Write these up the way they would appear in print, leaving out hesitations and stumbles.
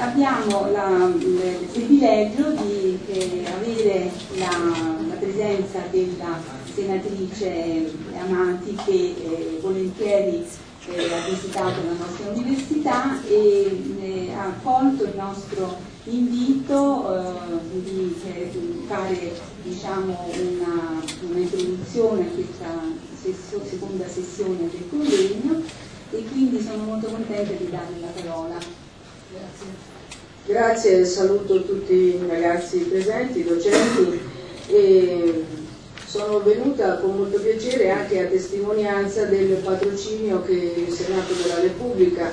abbiamo il privilegio di avere la presenza della senatrice Amati che volentieri ha visitato la nostra università e ha accolto il nostro invito di fare, diciamo, un'introduzione a questa seconda sessione del convegno, e quindi sono molto contenta di darle la parola. Grazie, saluto tutti i ragazzi presenti, i docenti, e sono venuta con molto piacere anche a testimonianza del patrocinio che il Senato della Repubblica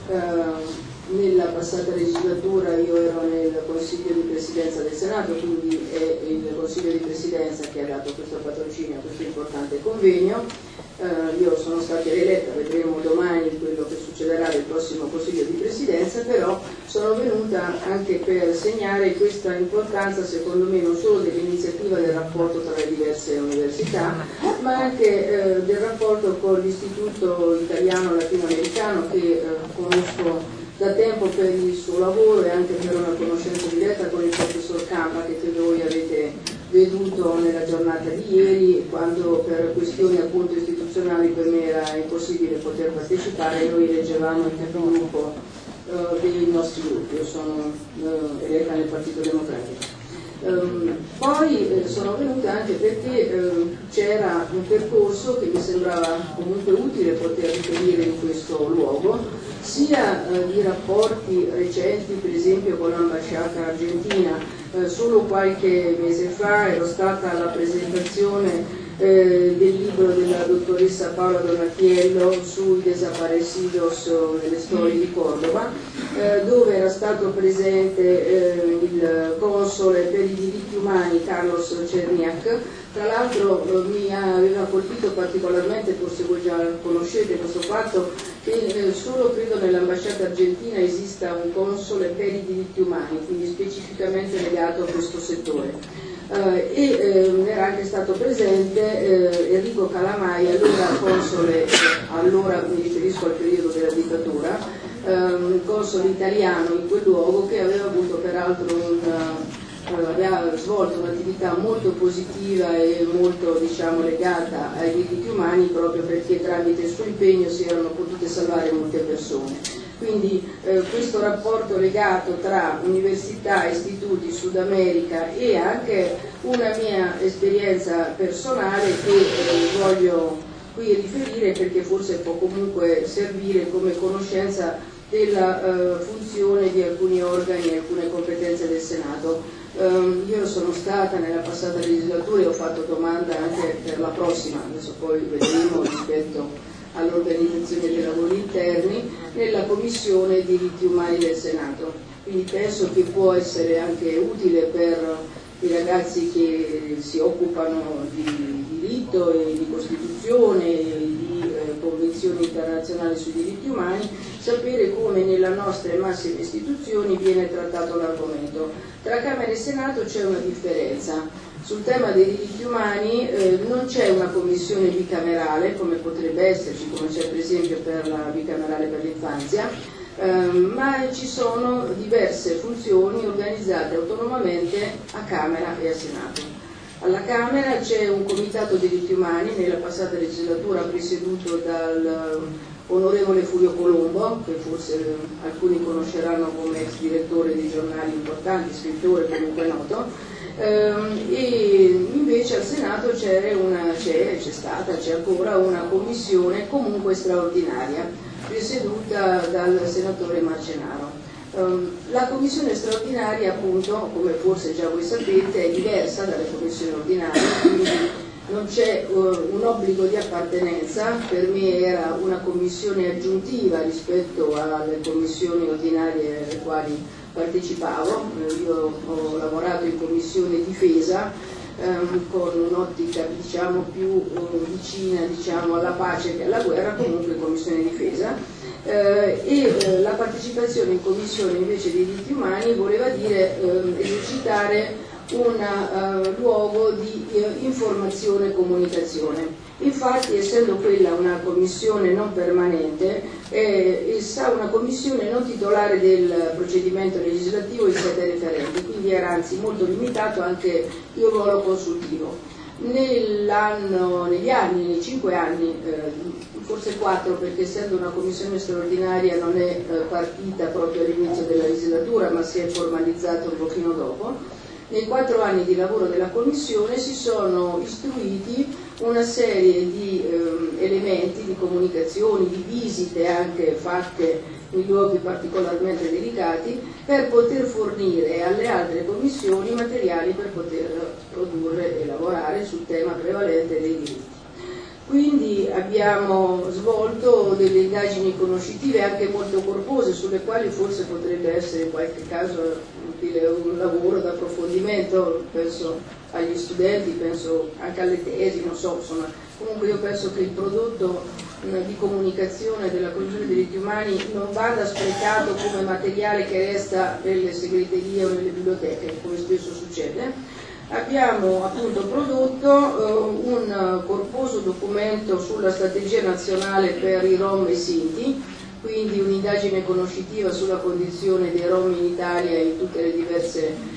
nella passata legislatura. Io ero nel Consiglio di Presidenza del Senato, quindi è il Consiglio di Presidenza che ha dato questo patrocinio a questo importante convegno. Io sono stata rieletta, vedremo domani quello che succederà nel prossimo Consiglio di Presidenza, però sono venuta anche per segnare questa importanza, secondo me, non solo dell'iniziativa del rapporto tra le diverse università, ma anche del rapporto con l'Istituto Italiano Latinoamericano, che conosco da tempo per il suo lavoro e anche per una conoscenza diretta con il professor Campa, che voi avete veduto nella giornata di ieri, quando per questioni appunto istituzionali per me era impossibile poter partecipare. Noi leggevamo il capogruppo dei nostri gruppi. Io sono eletta nel Partito Democratico. Poi sono venuta anche perché c'era un percorso che mi sembrava comunque utile poter riferire in questo luogo, sia di rapporti recenti, per esempio con l'ambasciata argentina. Solo qualche mese fa ero stata alla presentazione del libro della dottoressa Paola Donatiello sui desaparecidos nelle storie di Cordova, dove era stato presente il console per i diritti umani Carlos Cerniak. Tra l'altro mi aveva colpito particolarmente, forse voi già conoscete questo fatto, che solo credo nell'ambasciata argentina esista un console per i diritti umani, quindi specificamente legato a questo settore. Era anche stato presente Enrico Calamai, allora console, allora mi riferisco al periodo della dittatura, console italiano in quel luogo, che aveva avuto peraltro aveva svolto un'attività molto positiva e molto, diciamo, legata ai diritti umani, proprio perché tramite il suo impegno si erano potute salvare molte persone. Quindi questo rapporto legato tra università, istituti, Sud America e anche una mia esperienza personale che voglio qui riferire, perché forse può comunque servire come conoscenza della funzione di alcuni organi e alcune competenze del Senato. Io sono stata nella passata legislatura e ho fatto domanda anche per la prossima, adesso poi vedremo rispetto all'organizzazione dei lavori interni, nella Commissione diritti umani del Senato. Quindi penso che può essere anche utile per i ragazzi che si occupano di diritto e di Costituzione e di convenzioni internazionali sui diritti umani, sapere come nelle nostre massime istituzioni viene trattato l'argomento. Tra Camera e Senato c'è una differenza. Sul tema dei diritti umani non c'è una commissione bicamerale, come potrebbe esserci, come c'è per esempio per la bicamerale per l'infanzia, ma ci sono diverse funzioni organizzate autonomamente a Camera e a Senato. Alla Camera c'è un comitato diritti umani, nella passata legislatura presieduto dal onorevole Furio Colombo, che forse alcuni conosceranno come ex direttore di giornali importanti, scrittore comunque noto. E invece al Senato c'è ancora una commissione comunque straordinaria, presieduta dal senatore Marcenaro. La commissione straordinaria, appunto, come forse già voi sapete, è diversa dalle commissioni ordinarie, quindi non c'è un obbligo di appartenenza. Per me era una commissione aggiuntiva rispetto alle commissioni ordinarie alle quali partecipavo. Io ho lavorato in commissione difesa con un'ottica, diciamo, più vicina, diciamo, alla pace che alla guerra, comunque commissione difesa, e la partecipazione in commissione invece dei diritti umani voleva dire esercitare un luogo di informazione e comunicazione. Infatti, essendo quella una commissione non permanente, essa una commissione non titolare del procedimento legislativo in sede referente, quindi era anzi molto limitato anche il ruolo consultivo. Nei 5 anni, forse 4, perché essendo una commissione straordinaria non è partita proprio all'inizio della legislatura, ma si è formalizzata un pochino dopo, nei 4 anni di lavoro della commissione si sono istruiti una serie di elementi, di comunicazioni, di visite anche fatte in luoghi particolarmente delicati, per poter fornire alle altre commissioni materiali per poter produrre e lavorare sul tema prevalente dei diritti. Quindi abbiamo svolto delle indagini conoscitive anche molto corpose, sulle quali forse potrebbe essere in qualche caso utile un lavoro d'approfondimento, penso agli studenti, penso anche alle tesi, non so, insomma, comunque io penso che il prodotto di comunicazione della Commissione dei diritti umani non vada sprecato come materiale che resta nelle segreterie o nelle biblioteche, come spesso succede. Abbiamo appunto prodotto un corposo documento sulla strategia nazionale per i Rom e Sinti, quindi un'indagine conoscitiva sulla condizione dei Rom in Italia e in tutte le diverse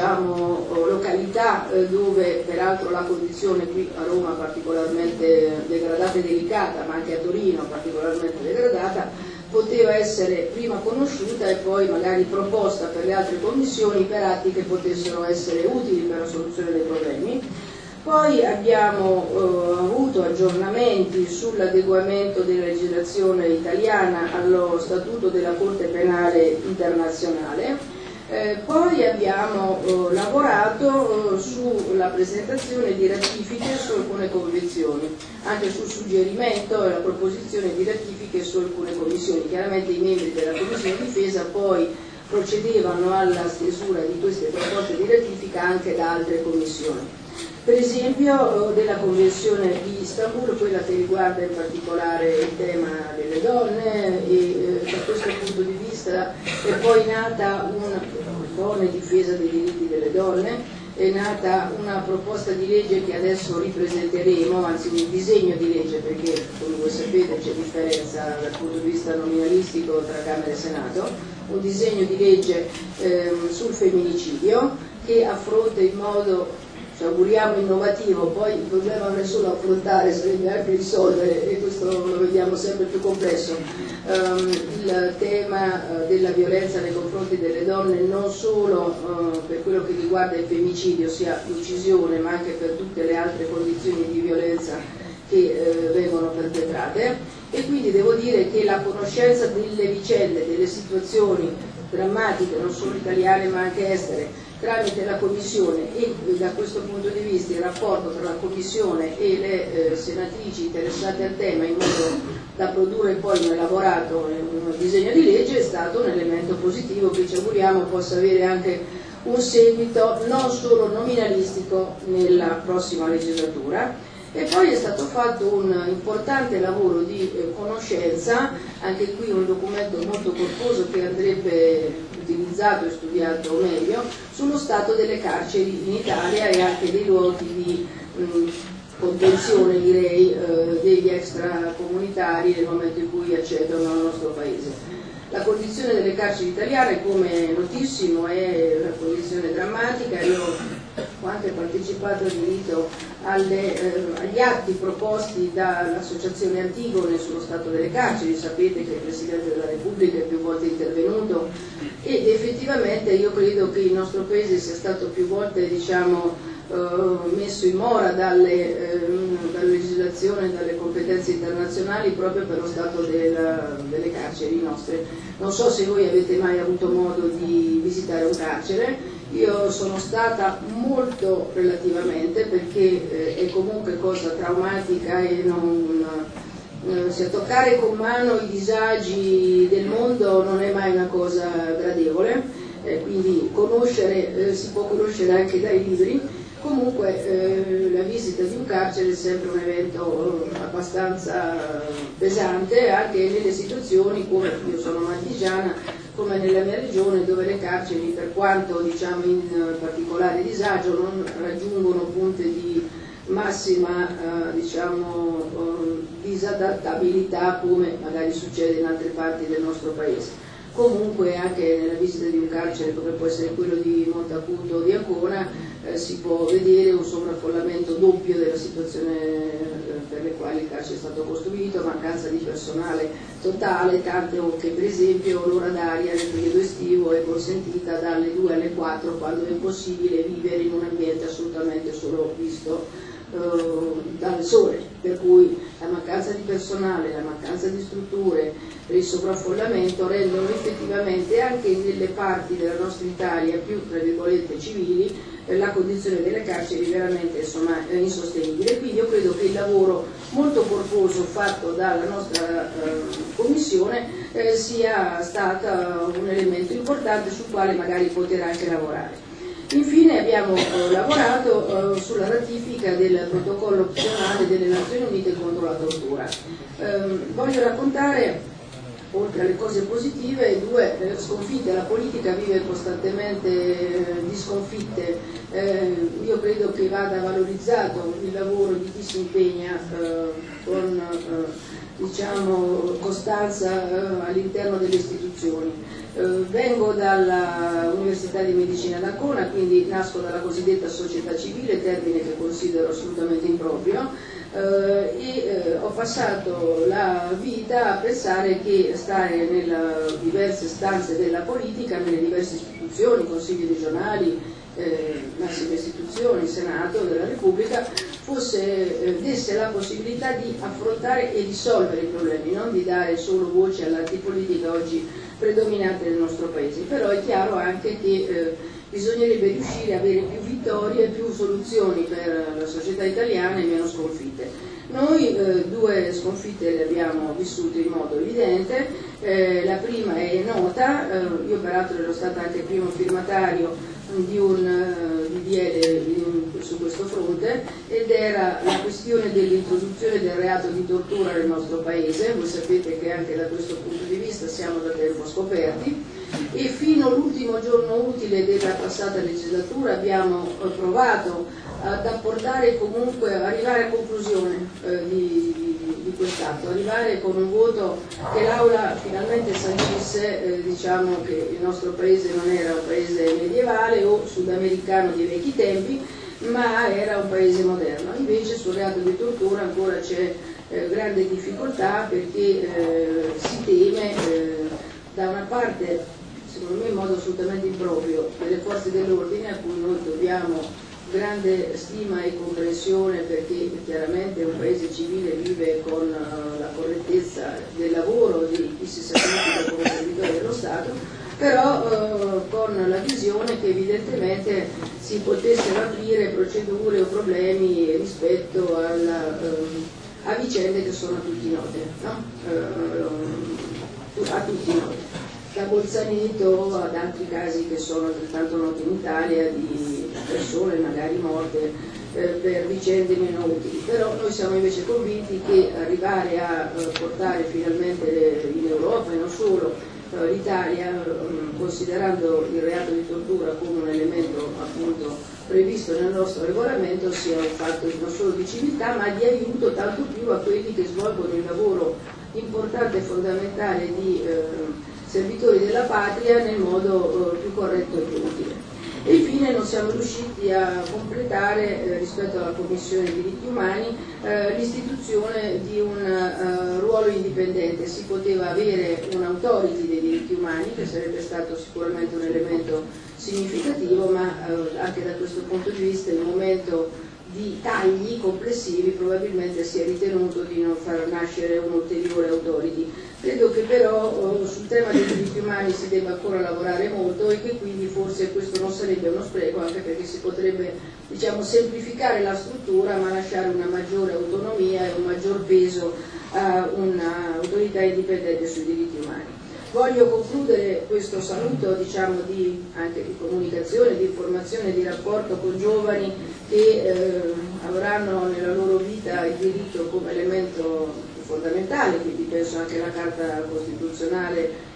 località dove peraltro la condizione qui a Roma particolarmente degradata e delicata, ma anche a Torino particolarmente degradata, poteva essere prima conosciuta e poi magari proposta per le altre commissioni per atti che potessero essere utili per la soluzione dei problemi. Poi abbiamo avuto aggiornamenti sull'adeguamento della legislazione italiana allo Statuto della Corte Penale Internazionale. Poi abbiamo lavorato sulla presentazione di ratifiche su alcune convenzioni, anche sul suggerimento e la proposizione di ratifiche su alcune commissioni. Chiaramente i membri della Commissione Difesa poi procedevano alla stesura di queste proposte di ratifica anche da altre commissioni. Per esempio della Convenzione di Istanbul, quella che riguarda in particolare il tema delle donne, e da questo punto di vista è poi nata donne, difesa dei diritti delle donne, è nata una proposta di legge che adesso ripresenteremo, anzi un disegno di legge, perché come voi sapete c'è differenza dal punto di vista nominalistico tra Camera e Senato, un disegno di legge sul femminicidio che affronta in modo, ci auguriamo, innovativo. Poi il problema non è solo affrontare, sarebbe anche risolvere, e questo lo vediamo sempre più complesso, il tema della violenza nei confronti delle donne, non solo per quello che riguarda il femminicidio, sia l'uccisione, ma anche per tutte le altre condizioni di violenza che vengono perpetrate. E quindi devo dire che la conoscenza delle vicende, delle situazioni drammatiche, non solo italiane ma anche estere, tramite la Commissione, e da questo punto di vista il rapporto tra la Commissione e le senatrici interessate al tema, in modo da produrre poi un elaborato, un disegno di legge, è stato un elemento positivo che ci auguriamo possa avere anche un seguito non solo nominalistico nella prossima legislatura. E poi è stato fatto un importante lavoro di conoscenza, anche qui un documento molto corposo che andrebbe utilizzato e studiato meglio, sullo stato delle carceri in Italia e anche dei luoghi di contenzione, direi, degli extracomunitari nel momento in cui accedono al nostro paese. La condizione delle carceri italiane, come è notissimo, è una condizione drammatica. Io ho anche partecipato agli atti proposti dall'associazione Antigone sullo stato delle carceri. Sapete che il Presidente della Repubblica è più volte intervenuto ed effettivamente io credo che il nostro Paese sia stato più volte, messo in mora dalla legislazione e dalle competenze internazionali proprio per lo stato delle carceri nostre. Non so se voi avete mai avuto modo di visitare un carcere. Io sono stata molto relativamente, perché è comunque cosa traumatica e se toccare con mano i disagi del mondo non è mai una cosa gradevole, quindi si può conoscere anche dai libri. Comunque la visita di un carcere è sempre un evento abbastanza pesante, anche nelle situazioni come io sono marchigiana, come nella mia regione, dove le carceri, per quanto diciamo in particolare disagio, non raggiungono punte di massima disadattabilità come magari succede in altre parti del nostro paese. Comunque anche nella visita di un carcere come può essere quello di Montacuto o di Ancona si può vedere un sovraffollamento doppio della situazione per le quali il carcere è stato costruito, mancanza di personale totale, tanto che per esempio l'ora d'aria nel periodo estivo è consentita dalle 2 alle 4 quando è impossibile vivere in un ambiente assolutamente solo visto dal sole, per cui la mancanza di personale, la mancanza di strutture e il sovraffollamento rendono effettivamente anche nelle parti della nostra Italia più tra virgolette civili la condizione delle carceri veramente insostenibile. Quindi io credo che il lavoro molto corposo fatto dalla nostra Commissione sia stato un elemento importante sul quale magari poter anche lavorare. Infine abbiamo lavorato sulla ratifica del protocollo opzionale delle Nazioni Unite contro la tortura. Voglio raccontare, oltre alle cose positive, 2 sconfitte. La politica vive costantemente di sconfitte. Io credo che vada valorizzato il lavoro di chi si impegna con costanza all'interno delle istituzioni. Vengo dall'Università di Medicina d'Ancona, quindi nasco dalla cosiddetta società civile, termine che considero assolutamente improprio, e ho passato la vita a pensare che stare nelle diverse stanze della politica, nelle diverse istituzioni, consigli regionali, massime istituzioni, Senato della Repubblica, desse la possibilità di affrontare e risolvere i problemi, non di dare solo voce all'antipolitica oggi predominante nel nostro paese. Però è chiaro anche che bisognerebbe riuscire a avere più vittorie, più soluzioni per la società italiana e meno sconfitte. Noi 2 sconfitte le abbiamo vissute in modo evidente. La prima è nota, io peraltro ero stata anche primo firmatario di un DDL su questo fronte, ed era la questione dell'introduzione del reato di tortura nel nostro paese. Voi sapete che anche da questo punto di vista siamo da tempo scoperti, e fino all'ultimo giorno utile della passata legislatura abbiamo provato ad apportare comunque, arrivare a conclusione di quest'atto, arrivare con un voto che l'Aula finalmente sancisse che il nostro paese non era un paese medievale o sudamericano di vecchi tempi, ma era un paese moderno. Invece sul reato di tortura ancora c'è grande difficoltà, perché si teme da una parte, secondo me in modo assolutamente improprio, delle forze dell'ordine, a cui noi dobbiamo grande stima e comprensione, perché chiaramente un paese civile vive con la correttezza del lavoro di chi si sacrifica come servitore dello Stato, però con la visione che evidentemente si potessero aprire procedure o problemi rispetto a vicende che sono a tutti note, no? A tutti note, da Bolzaneto ad altri casi che sono altrettanto noti in Italia di persone magari morte per vicende meno utili. Però noi siamo invece convinti che arrivare a portare finalmente in Europa e non solo l'Italia, considerando il reato di tortura come un elemento appunto previsto nel nostro regolamento, sia un fatto non solo di civiltà ma di aiuto tanto più a quelli che svolgono il lavoro importante e fondamentale di servitori della patria nel modo più corretto e più utile. E infine non siamo riusciti a completare rispetto alla Commissione dei diritti umani l'istituzione di un ruolo indipendente. Si poteva avere un authority dei diritti umani, che sarebbe stato sicuramente un elemento significativo, ma anche da questo punto di vista il momento di tagli complessivi probabilmente si è ritenuto di non far nascere un ulteriore authority. Credo che però sul tema dei diritti umani si debba ancora lavorare molto, e che quindi forse questo non sarebbe uno spreco, anche perché si potrebbe semplificare la struttura ma lasciare una maggiore autonomia e un maggior peso a un'autorità indipendente sui diritti umani. Voglio concludere questo saluto anche di comunicazione, di informazione, di rapporto con giovani che avranno nella loro vita il diritto come elemento fondamentale, quindi penso anche alla Carta Costituzionale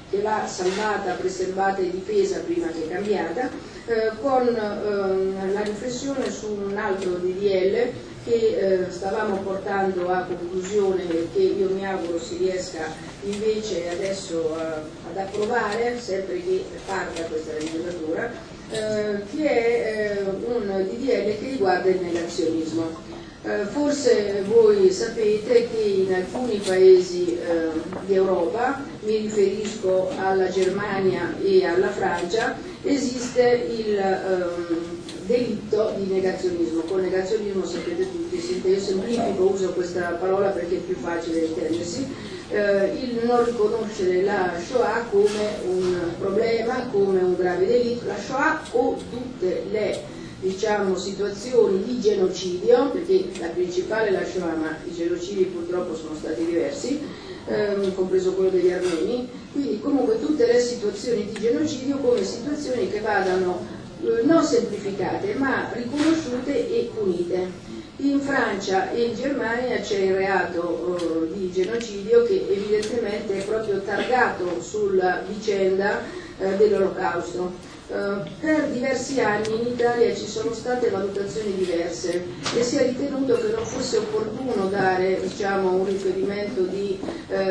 che va salvata, preservata e difesa prima che cambiata, con la riflessione su un altro DDL che stavamo portando a conclusione e che io mi auguro si riesca invece adesso ad approvare, sempre che parta questa legislatura, che è un DDL che riguarda il negazionismo. Forse voi sapete che in alcuni paesi di Europa, mi riferisco alla Germania e alla Francia, esiste il delitto di negazionismo. Con negazionismo sapete tutti, io semplifico, uso questa parola perché è più facile intendersi, il non riconoscere la Shoah come un problema, come un grave delitto, la Shoah o tutte le situazioni di genocidio, perché la principale è la Shoah, ma i genocidi purtroppo sono stati diversi, compreso quello degli armeni, quindi comunque tutte le situazioni di genocidio come situazioni che vadano non semplificate ma riconosciute e punite. In Francia e in Germania c'è il reato di genocidio che evidentemente è proprio targato sulla vicenda dell'Olocausto. Per diversi anni in Italia ci sono state valutazioni diverse e si è ritenuto che non fosse opportuno dare un riferimento di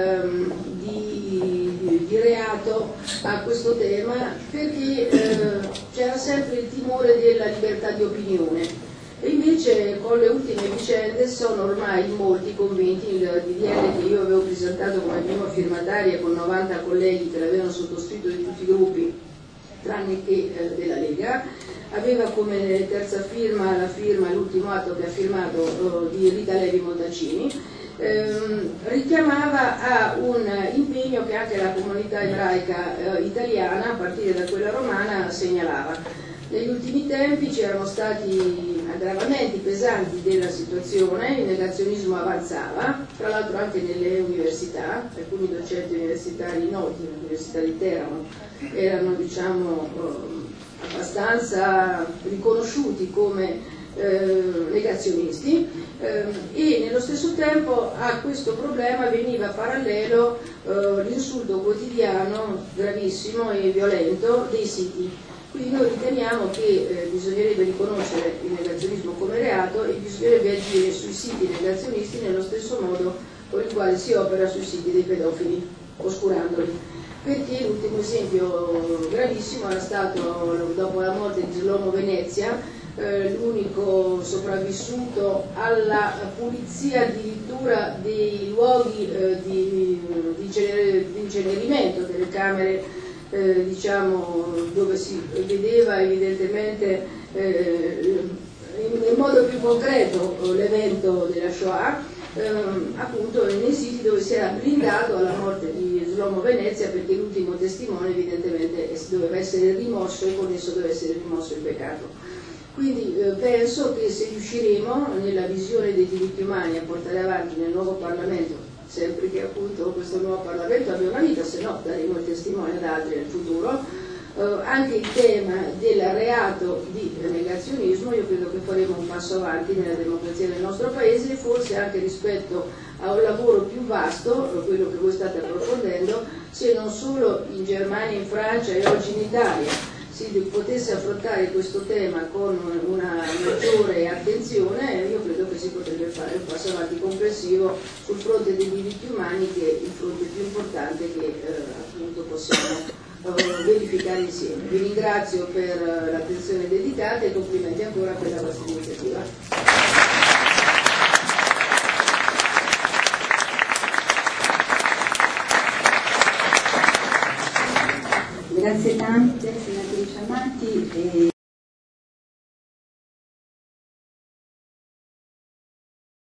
reato a questo tema perché c'era sempre il timore della libertà di opinione. E invece con le ultime vicende sono ormai molti convinti, il DDL che io avevo presentato come prima firmataria con 90 colleghi che l'avevano sottoscritto di tutti i gruppi, tranne che della Lega, aveva come terza firma l'ultimo atto che ha firmato di Rita Levi Montalcini, richiamava a un impegno che anche la comunità ebraica italiana, a partire da quella romana, segnalava. Negli ultimi tempi c'erano stati aggravamenti pesanti della situazione, il negazionismo avanzava, tra l'altro anche nelle università, alcuni docenti universitari noti, l'Università di Teramo, erano abbastanza riconosciuti come negazionisti e nello stesso tempo a questo problema veniva parallelo l'insulto quotidiano gravissimo e violento dei siti. Quindi noi riteniamo che bisognerebbe riconoscere il negazionismo come reato e bisognerebbe agire sui siti negazionisti nello stesso modo con il quale si opera sui siti dei pedofili, oscurandoli. Perché l'ultimo esempio gravissimo era stato dopo la morte di Shlomo Venezia, l'unico sopravvissuto alla pulizia addirittura dei luoghi di incenerimento delle camere dove si vedeva evidentemente in modo più concreto l'evento della Shoah, appunto nei siti dove si era blindato alla morte di Shlomo Venezia perché l'ultimo testimone evidentemente doveva essere rimosso e con esso doveva essere rimosso il peccato. Quindi penso che se riusciremo nella visione dei diritti umani a portare avanti nel nuovo Parlamento, sempre che appunto questo nuovo Parlamento abbia una vita, se no daremo il testimone ad altri nel futuro, anche il tema del reato di negazionismo, io credo che faremo un passo avanti nella democrazia del nostro Paese, forse anche rispetto a un lavoro più vasto, quello che voi state approfondendo, se non solo in Germania, in Francia e oggi in Italia si potesse affrontare questo tema con una maggiore attenzione, io credo che si potrebbe fare un passo avanti complessivo sul fronte dei diritti umani, che è il fronte più importante che appunto possiamo verificare insieme. Vi ringrazio per l'attenzione dedicata e complimenti ancora per la vostra iniziativa. Grazie tante senatrice Amati.